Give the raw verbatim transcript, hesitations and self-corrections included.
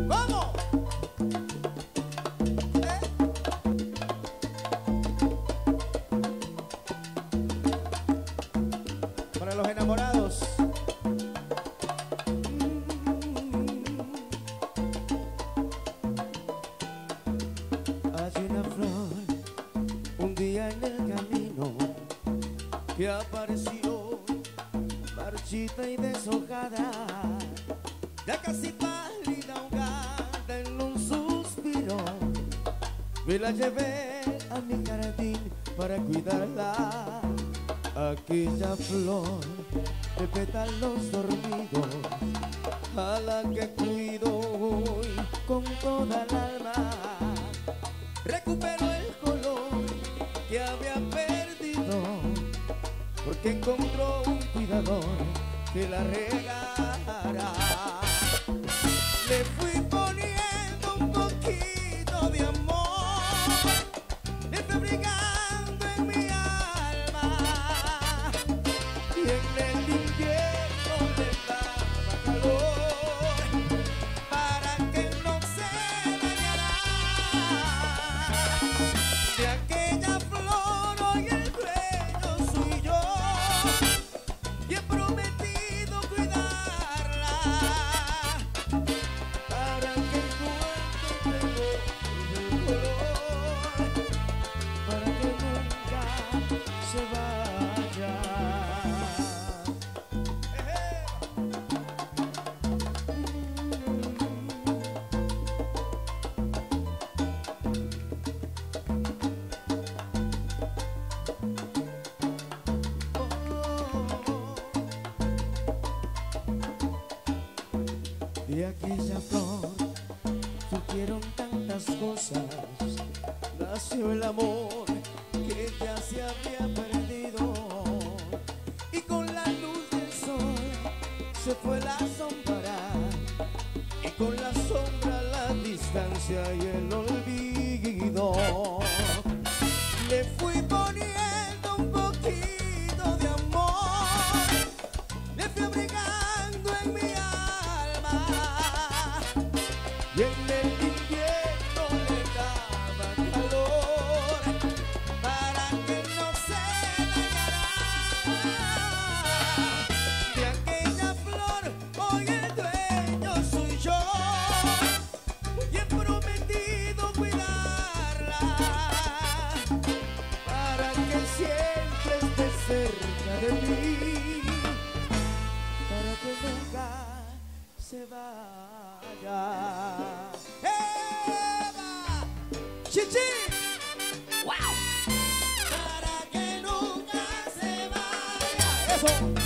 ¿Cómo? ¿Eh? Para los enamorados. Hay una flor un día en el camino que apareció marchita y deshojada, ya casi pálida, ahogada en un suspiro. Me la llevé a mi jardín para cuidarla, aquella flor de pétalos dormidos, a la que cuido hoy con toda el alma. Recupero el color que había perdido, porque encontró un cuidador que la regara. Le fui poniendo un poquito de amor, le fui abrigando en mi alma, y en el invierno le daba calor para que no se dañara. De aquella flor hoy el dueño soy yo, y he prometido cuidarla para que encuentre el color, para que nunca se vaya. De aquella flor surgieron tantas cosas, nació el amor que ya se había perdido, y con la luz del sol se fue la sombra, y con la sombra la distancia y el olvido. Le fui poniendo un poquito de amor, le fui abrigando en mi alma, y en el invierno le daba calor para que no se dañara. De aquella flor hoy el dueño soy yo, y he prometido cuidarla para que siempre esté cerca de mí, para que nunca se vaya. ¡Eva! ¡Chichi! ¡Wow! Para que nunca se vaya. ¡Eso!